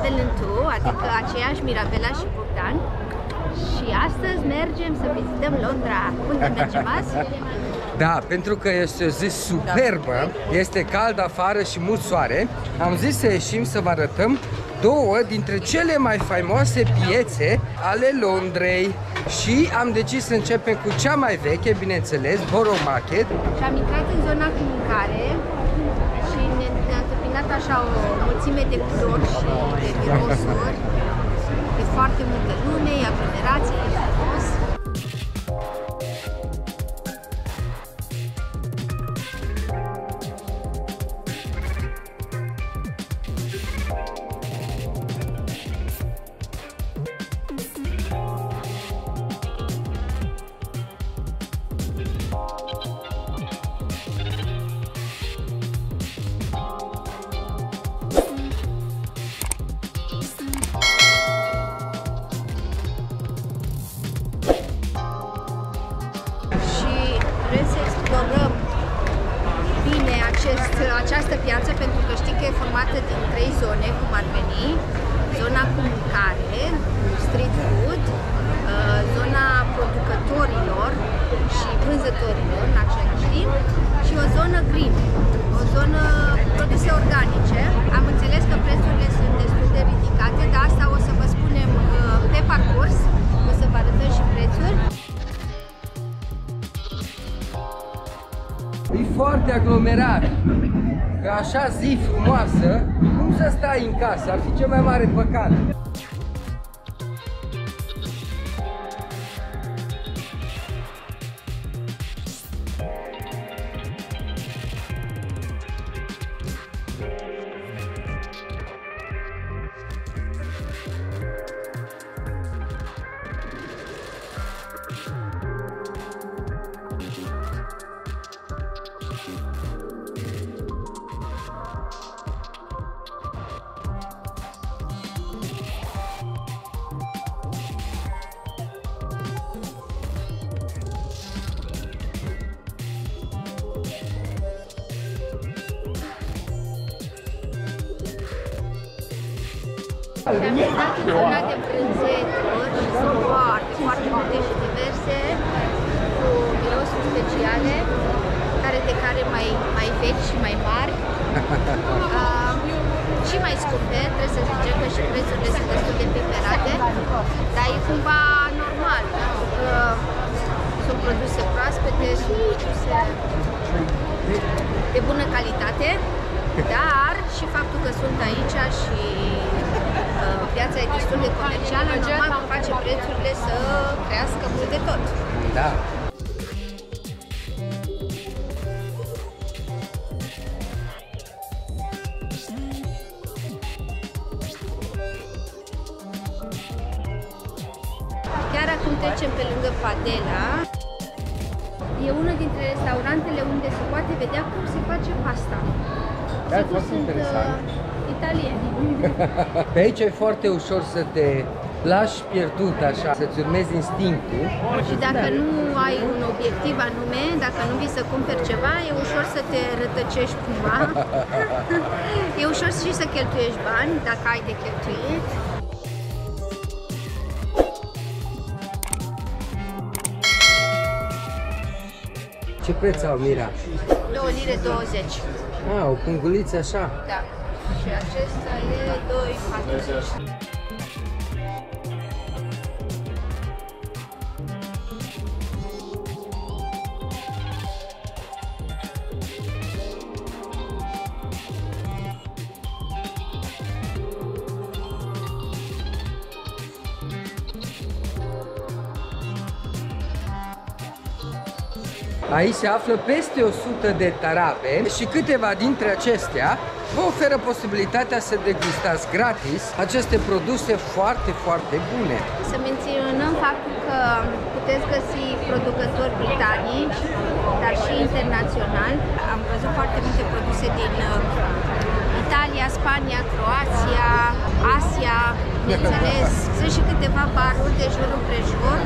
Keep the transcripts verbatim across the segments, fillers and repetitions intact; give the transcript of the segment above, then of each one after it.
Talentul, adică aceeași Mirabela și Bogdan. Și astăzi mergem să vizităm Londra. Unde mergem azi? Da, pentru că este o zi superbă, este cald afară și mult soare, am zis să ieșim să vă arătăm două dintre cele mai faimoase piețe ale Londrei. Și am decis să începem cu cea mai veche, bineînțeles, Borough Market. Și am intrat în zona cu mâncare și ne-a întâmpinat așa o mulțime de culori și de mirosuri, de foarte multe lume, aglomerații, e frumos. Această piață, pentru că știi că e formată din trei zone, cum ar veni: zona cu mâncare, street food, zona producătorilor și vânzătorilor în același timp și o zonă green, o zonă produse organice. Am înțeles că prețurile sunt destul de ridicate, dar asta o să vă spunem pe parcurs, o să vă arătăm și prețuri. E foarte aglomerat. Că așa zi frumoasă, cum să stai în casă? Ar fi cel mai mare păcat. Și am intrat în zona de brânzeturi și sunt foarte, foarte multe și diverse, cu mirosuri speciale, care de care mai, mai vechi și mai mari, uh, și mai scumpe, trebuie să zicem că și prețurile sunt destul de piperate, dar e cumva normal, pentru că sunt produse proaspete, sunt produse de bună calitate, dar și faptul că sunt aici și uh, piața e destul de comercială, normal că face prețurile să crească mult de tot. Da. Chiar acum trecem pe lângă Padella. E unul dintre restaurantele unde se poate vedea cum se face pasta. Da, e foarte interesant. Uh, italieni. Pe aici e foarte ușor să te lași pierdut așa, să-ți urmezi instinctul. Și dacă nu ai un obiectiv anume, dacă nu vii să cumperi ceva, e ușor să te rătăcești cumva. E ușor și să cheltuiești bani, dacă ai de cheltuit. Ce preț au, Mira? două lire douăzeci. Ah, o punguliță așa? Da. Și acesta e doi patruzeci. Aici se află peste o sută de tarabe și câteva dintre acestea vă oferă posibilitatea să degustați gratis aceste produse foarte, foarte bune. Să menționăm faptul că puteți găsi producători britanici, dar și internaționali. Am văzut foarte multe produse din Italia, Spania, Croația, Asia, bineînțeles. Sunt și câteva baruri de jur împrejur.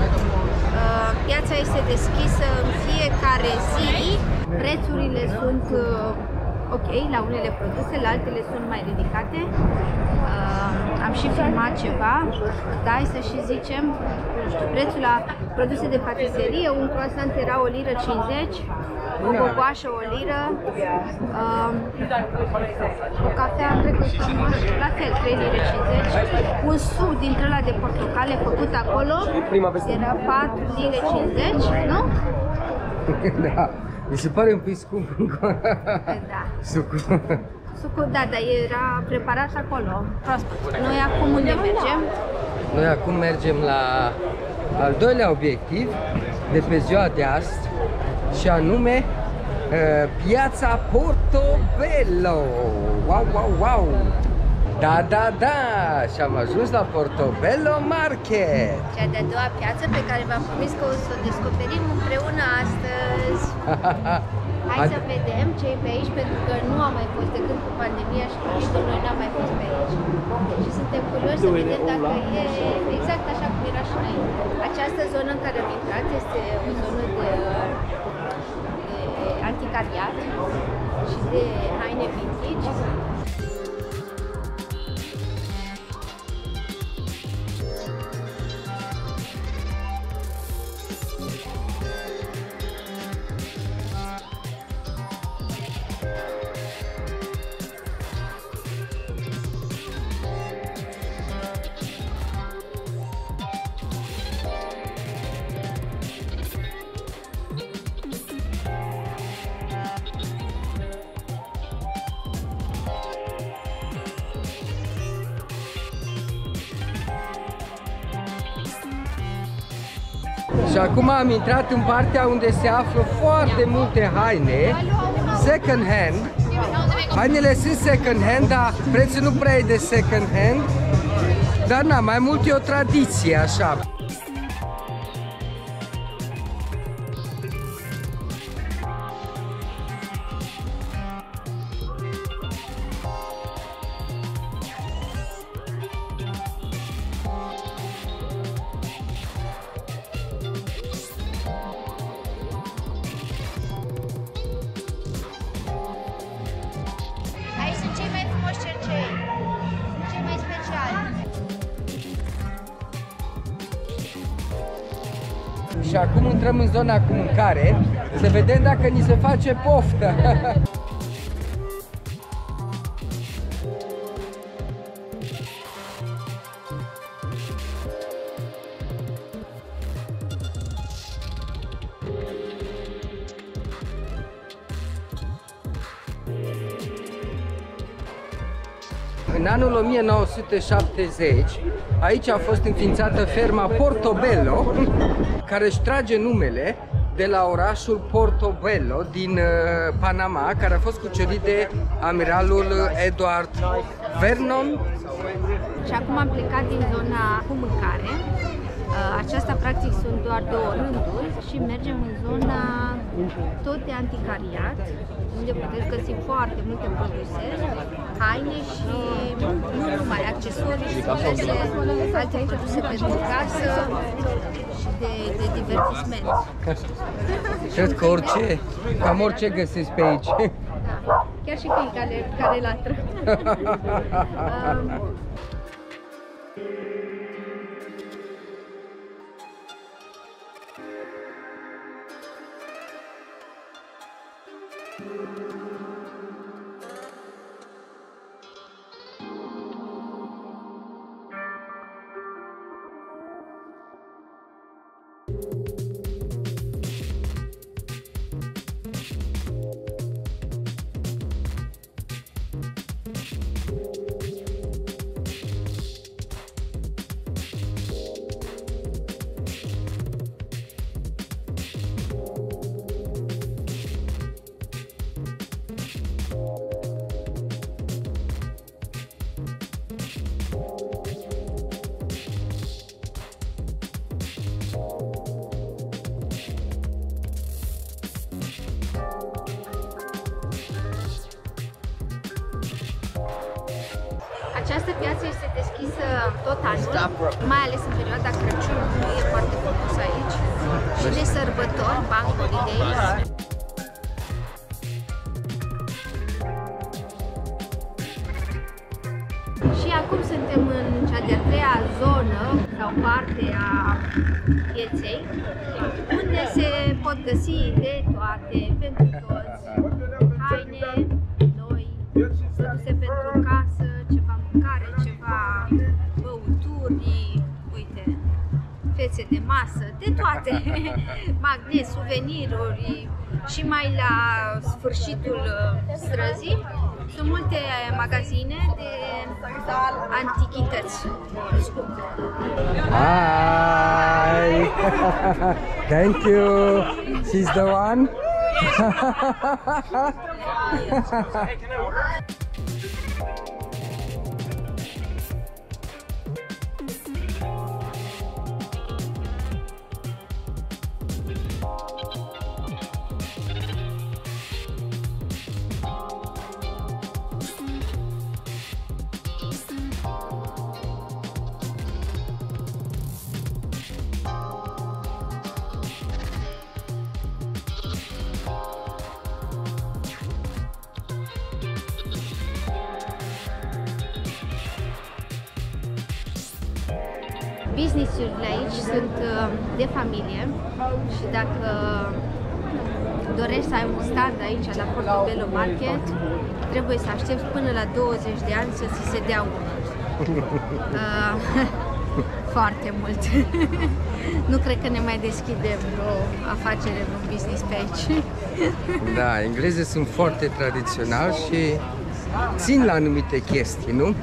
Piața este deschisă în fiecare zi. Prețurile sunt ok la unele produse, la altele sunt mai ridicate. Uh, am și filmat ceva, da, să și zicem, nu știu, prețul la produse de patiserie, un croissant era o liră cincizeci, o gogoașă o liră, uh, o cafea, cred că la fel, trei lire cincizeci, un suc dintre ăla de portocale făcut acolo, era patru lire cincizeci, nu? Da, mi se pare un pic scump încă. Da. Sucul. Sucul, da, dar era preparat acolo, proaspăt. Noi acum unde mergem? Noi acum mergem la al doilea obiectiv de pe ziua de azi, și anume uh, piața Portobello. Wow, wow, wow! Da, da, da! Și am ajuns la Portobello Market! Cea de-a doua piață pe care v-am promis că o să o descoperim împreună astăzi. Hai să vedem ce e pe aici, pentru că nu am mai fost decât cu pandemia și nici de noi n-am mai fost pe aici. Și suntem curioși să vedem dacă e exact așa cum era și înainte. Această zonă în care am intrat este o zonă de, de anticariat și de haine vintage. Și acum am intrat în partea unde se află foarte multe haine second hand. Hainele sunt second hand, dar prețul nu prea e de second hand. Dar na, mai mult e o tradiție așa. Și acum intrăm în zona cu mâncare, să vedem dacă ni se face poftă. În anul o mie nouă sute șaptezeci, aici a fost înființată ferma Portobello, care își trage numele de la orașul Portobello din uh, Panama, care a fost cucerit de amiralul Edward Vernon. Și acum am plecat din zona cu mâncare. Aceasta practic sunt doar două rânduri și mergem în zona tot de anticariat, unde puteți găsi foarte multe produse, haine și nu numai accesorii și diverse alte produse pentru casă și de, de divertisment. Cred că orice, cam orice găsiți pe aici. Da, chiar și câini care, care latră. um, Această piață este deschisă tot anul, mai ales în perioada Crăciunului, e foarte frumos aici, și de sărbători, Bank Holidays. acum suntem în cea de-a treia zonă sau parte a pieței, unde se pot găsi de toate, pentru toți, haine, noi, produse pentru casă, ceva mâncare, ceva băuturi, uite, fețe de masă, de toate, magnet, suveniruri. Și mai la sfârșitul străzii sunt multe magazine de antichități scumpe. Hi! Thank you! She's the one? Business-urile aici sunt de familie și dacă dorești să ai un stand aici la Portobello Market, trebuie să aștepți până la douăzeci de ani să ți se dea unul. Uh, foarte mult. Nu cred că ne mai deschidem o afacere, un business pe aici. Da, englezii sunt foarte tradiționali și țin la anumite chestii, nu?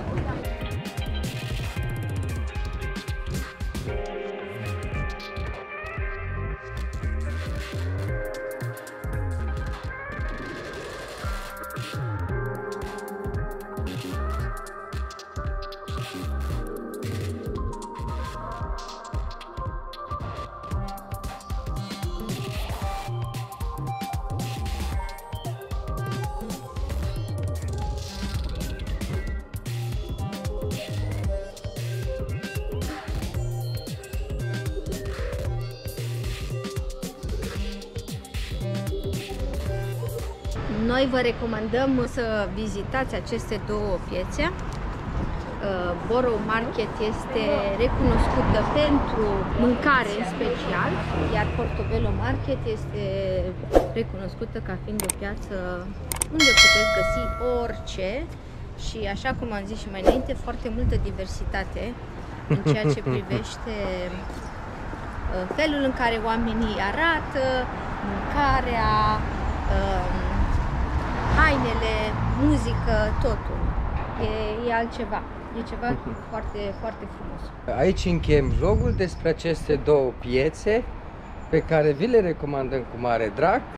Noi vă recomandăm să vizitați aceste două piețe. Borough Market este recunoscută pentru mâncare în special, iar Portobello Market este recunoscută ca fiind o piață unde puteți găsi orice și, așa cum am zis și mai înainte, foarte multă diversitate în ceea ce privește felul în care oamenii arată, mâncarea, hainele, muzică, totul. E, e altceva. E ceva foarte, foarte frumos. Aici încheiem vlogul despre aceste două piețe pe care vi le recomandăm cu mare drag.